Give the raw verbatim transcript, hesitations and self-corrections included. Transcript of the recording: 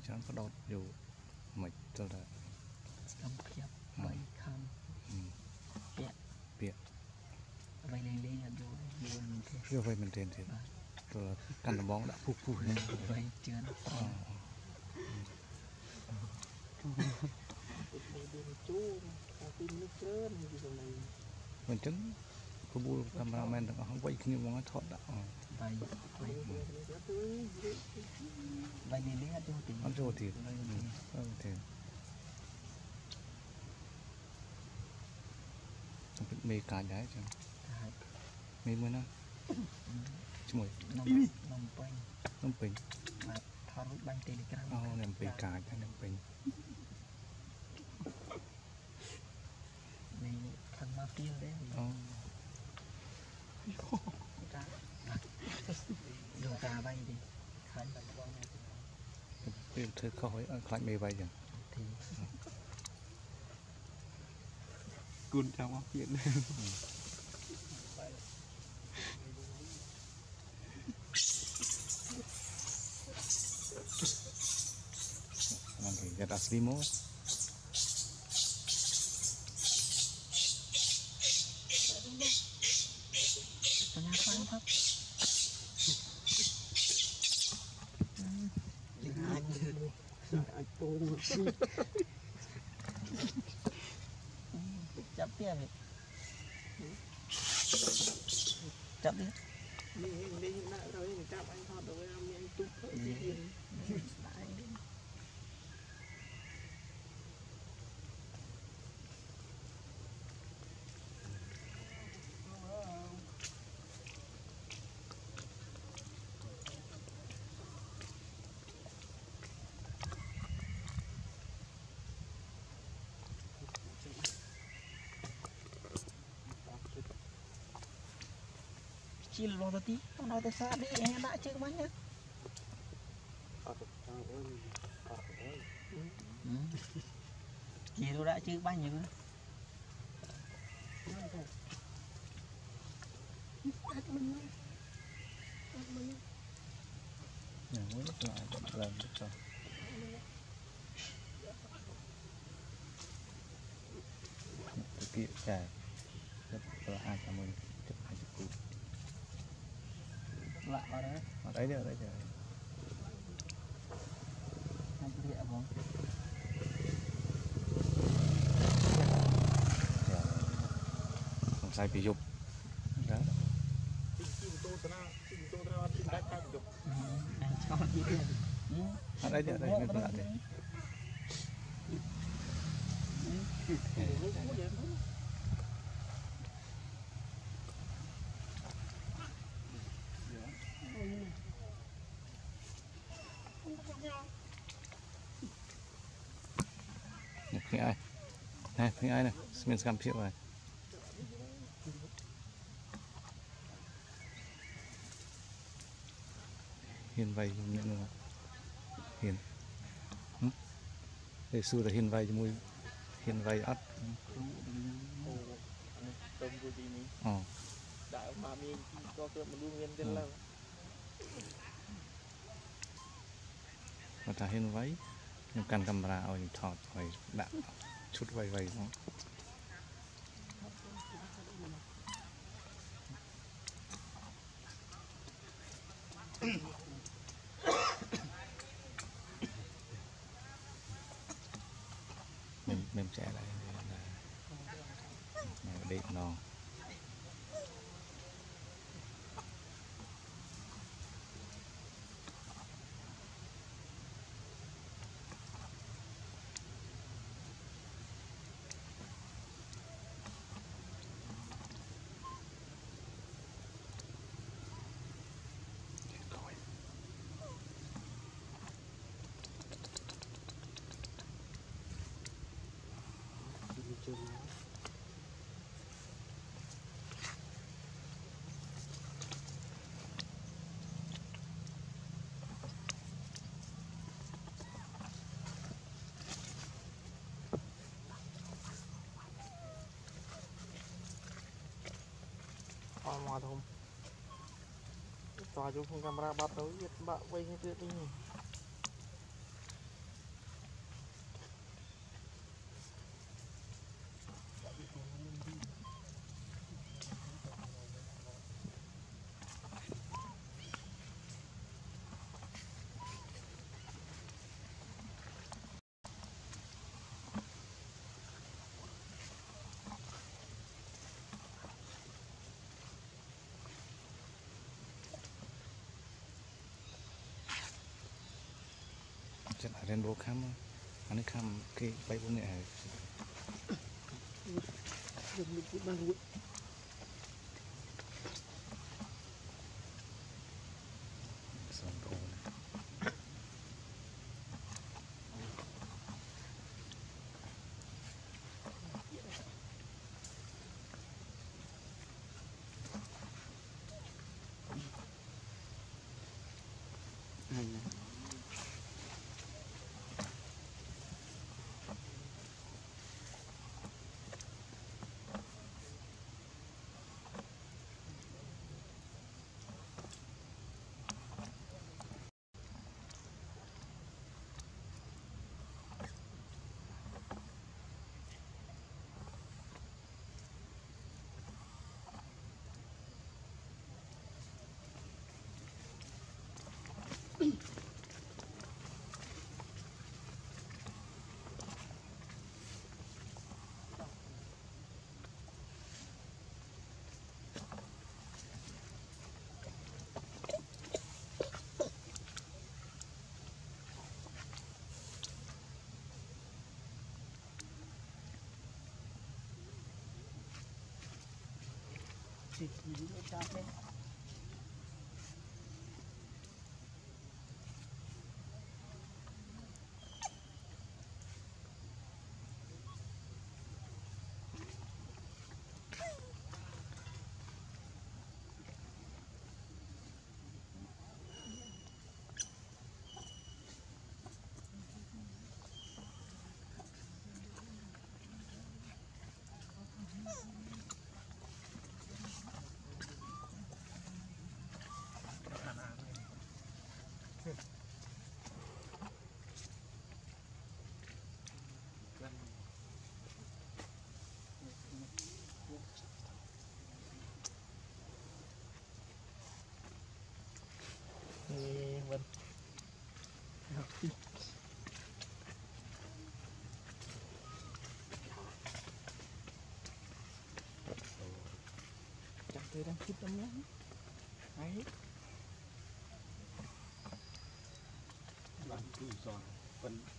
chẳng có đọt dù mạch tôi là cầm kẹp bay khăm bịa bịa bay lên lên là vô vô mình thế chưa vay mình tiền thì tôi là căn là bóng đã phù phù lên bay trơn mình chứng có bu cameraman là không quay khi mà thọt đã bay bay bay lên lên cho thì ăn rồi thì thì mì cà đấy chứ mì mới nó chui nông nông bình nông bình mà thao rút bánh telegram oh nông bình cà cho nông bình này thằng ma tiên đấy oh đồ cà bay đi khai cái thứ khói khai mì bay chẳng thì cún trong óc chuyện Oke, get asli mo. Kenapa Pak? Chắp tiếp đi. Chắp đi. Đi đi lại rồi mình chắp anh thọt rồi em anh tụt rồi. Chỉ lo tao tí, tao nói tao xa đi, em đã chơi bánh nhá. Chị tôi đã chơi bánh nhá. Nhà mới lúc lại làm lúc rồi. Cái kia trà rất là hai trăm mươi chục hai chục củ. Lại vào đấy. Ở đấy được đấy trời. Hai cái địa không? Không sai bị dục. Đó. Ở đấy được đấy mình lại đây. Phim ai này phim ai này mình xem phim rồi hiền vay nhận luôn hiền để xưa là hiền vay cho mui hiền vay ắt ờ đại mà mình cho cơm mình luôn nguyên tên là mà ta hiền vay nhưng cần camera ở những thọt rồi đã chút vay vay nó mình mình trẻ lại là để nó Hoa hoa không cho chú không camera bắt đầu biết bạn quay như thế đi chất rainbow khăm anh ấy khăm cái bay bốn này Dùng một chút bằng rụi. xong rồi hành này Thì chỉ nó cho thế. Ê, Vinh. Chắc tôi đang kít lắm lắm. Đấy. bạn cứ giòn phần